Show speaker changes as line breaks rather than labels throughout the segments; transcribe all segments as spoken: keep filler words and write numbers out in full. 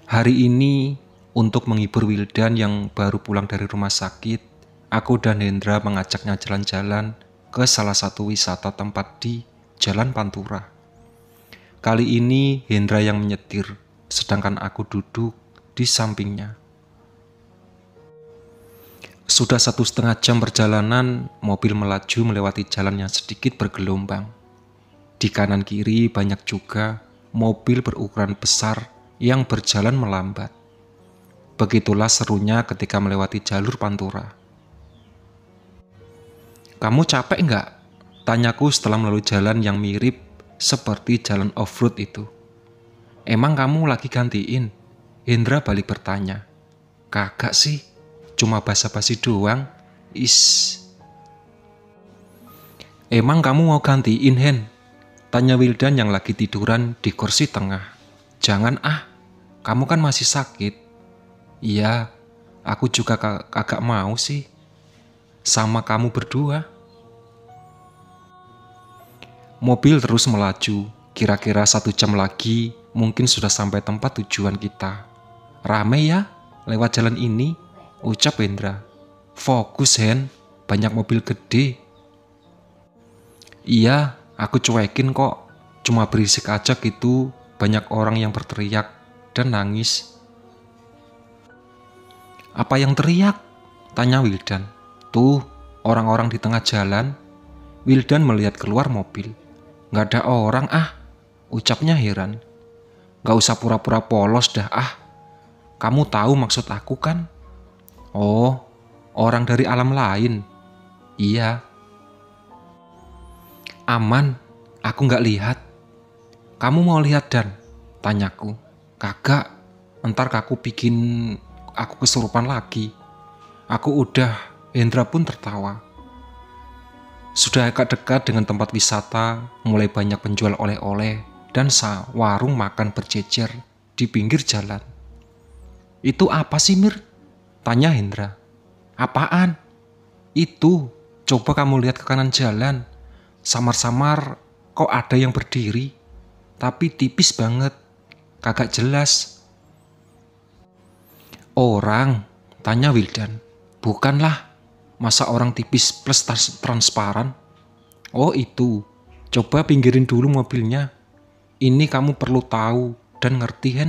Hari ini, untuk menghibur Wildan yang baru pulang dari rumah sakit, aku dan Hendra mengajaknya jalan-jalan ke salah satu wisata tempat di Jalan Pantura. Kali ini Hendra yang menyetir, sedangkan aku duduk di sampingnya. Sudah satu setengah jam perjalanan, mobil melaju melewati jalan yang sedikit bergelombang. Di kanan kiri banyak juga mobil berukuran besar yang berjalan melambat. Begitulah serunya ketika melewati jalur Pantura. "Kamu capek nggak?" tanyaku setelah melalui jalan yang mirip seperti jalan off-road itu. "Emang kamu lagi gantiin?" Hendra balik bertanya. "Kagak sih, cuma basa-basi doang." Is. "Emang kamu mau gantiin, Hen?" tanya Wildan yang lagi tiduran di kursi tengah. "Jangan ah, kamu kan masih sakit." "Iya, aku juga kagak mau sih. Sama kamu berdua." Mobil terus melaju. Kira-kira satu jam lagi mungkin sudah sampai tempat tujuan kita. "Rame ya lewat jalan ini," ucap Hendra. "Fokus, Hen, banyak mobil gede." "Iya, aku cuekin kok. Cuma berisik aja gitu, banyak orang yang berteriak dan nangis." "Apa yang teriak?" tanya Wildan. "Tuh, orang-orang di tengah jalan." Wildan melihat keluar mobil. "Nggak ada orang ah," ucapnya heran. "Nggak usah pura-pura polos dah ah. Kamu tahu maksud aku kan?" "Oh, orang dari alam lain." "Iya." "Aman, aku nggak lihat." "Kamu mau lihat Dan?" tanyaku. "Kagak, ntar aku bikin aku kesurupan lagi." "Aku udah." Hendra pun tertawa. Sudah agak dekat dengan tempat wisata, mulai banyak penjual oleh-oleh dan warung makan berjejer di pinggir jalan. "Itu apa sih, Mir?" tanya Hendra. "Apaan?" "Itu, coba kamu lihat ke kanan jalan. Samar-samar kok ada yang berdiri, tapi tipis banget, kagak jelas." "Orang?" tanya Wildan. "Bukanlah, masa orang tipis plus transparan." "Oh itu, coba pinggirin dulu mobilnya. Ini kamu perlu tahu dan ngerti, Hen."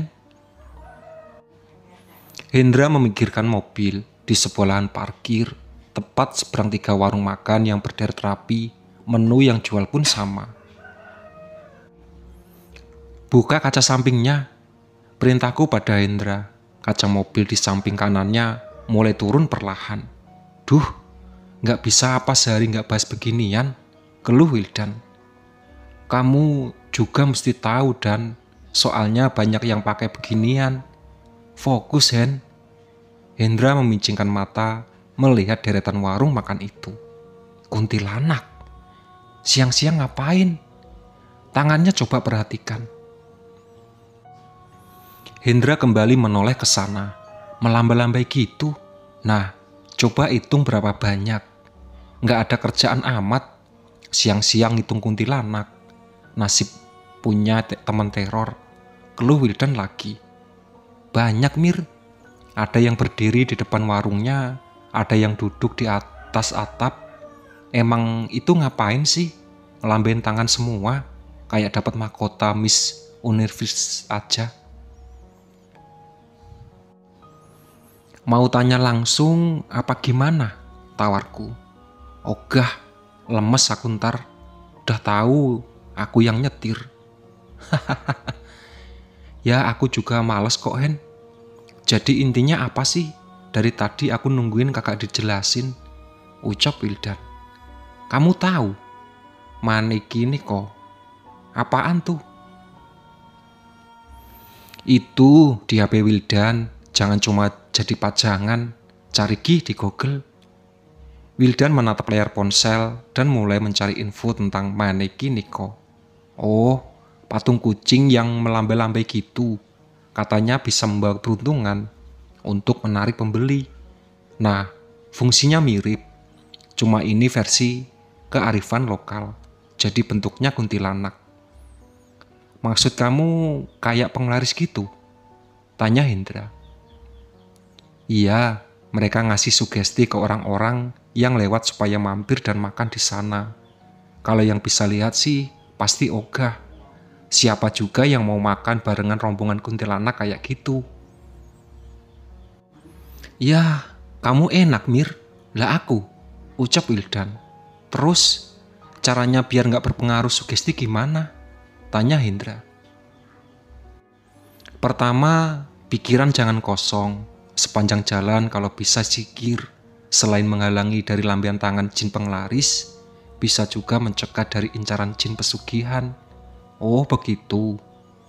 Hendra memikirkan mobil di sebuah lahan parkir, tepat seberang tiga warung makan yang berderet rapi, menu yang jual pun sama. "Buka kaca sampingnya," perintahku pada Hendra. Kaca mobil di samping kanannya mulai turun perlahan. "Duh, nggak bisa apa sehari nggak bahas beginian," keluh Wildan. "Kamu juga mesti tahu Dan, soalnya banyak yang pakai beginian." "Fokus, Hen." Hendra memincingkan mata melihat deretan warung makan itu. "Kuntilanak. Siang-siang ngapain? Tangannya coba perhatikan." Hendra kembali menoleh ke sana, melambai-lambai gitu. "Nah, coba hitung berapa banyak. Nggak ada kerjaan amat. Siang-siang hitung kuntilanak. Nasib punya te teman teror," keluh Wildan lagi. "Banyak, Mir. Ada yang berdiri di depan warungnya, ada yang duduk di atas atap. Emang itu ngapain sih? Ngelambain tangan semua, kayak dapat mahkota Miss Universe aja." "Mau tanya langsung apa gimana?" tawarku. "Ogah, lemes aku ntar. Udah tahu aku yang nyetir." "Ya aku juga males kok, Hen. Jadi intinya apa sih? Dari tadi aku nungguin kakak dijelasin," ucap Wildan. "Kamu tahu? Maneki nih kok. Apaan tuh?" "Itu di H P Wildan. Jangan cuma jadi pajangan. Cari gih di Google." Wildan menatap layar ponsel dan mulai mencari info tentang Maneki Niko. "Oh, patung kucing yang melambai-lambai gitu. Katanya bisa membawa peruntungan untuk menarik pembeli. Nah, fungsinya mirip. Cuma ini versi kearifan lokal. Jadi bentuknya kuntilanak." "Maksud kamu kayak penglaris gitu?" Tanya Hendra. Iya, mereka ngasih sugesti ke orang-orang yang lewat supaya mampir dan makan di sana. Kalau yang bisa lihat sih, pasti ogah. Siapa juga yang mau makan barengan rombongan kuntilanak kayak gitu? Ya, kamu enak, Mir. Lah aku, ucap Wildan. Terus, caranya biar nggak berpengaruh sugesti gimana? Tanya Hendra. Pertama, pikiran jangan kosong. Sepanjang jalan kalau bisa zikir. Selain menghalangi dari lampian tangan jin penglaris, bisa juga mencegah dari incaran jin pesugihan. Oh begitu.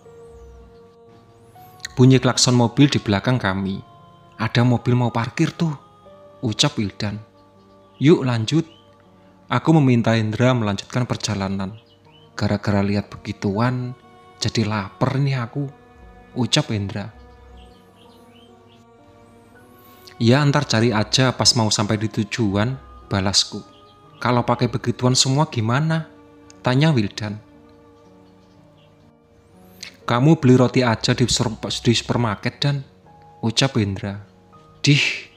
Bunyi klakson mobil di belakang kami. Ada mobil mau parkir tuh, ucap Wildan. Yuk lanjut. Aku meminta Hendra melanjutkan perjalanan. Gara-gara lihat begituan, jadi lapar nih aku, ucap Hendra. Ya antar cari aja pas mau sampai di tujuan, balasku. Kalau pakai begituan semua gimana? Tanya Wildan. Kamu beli roti aja di, di supermarket dan, ucap Hendra. Dih,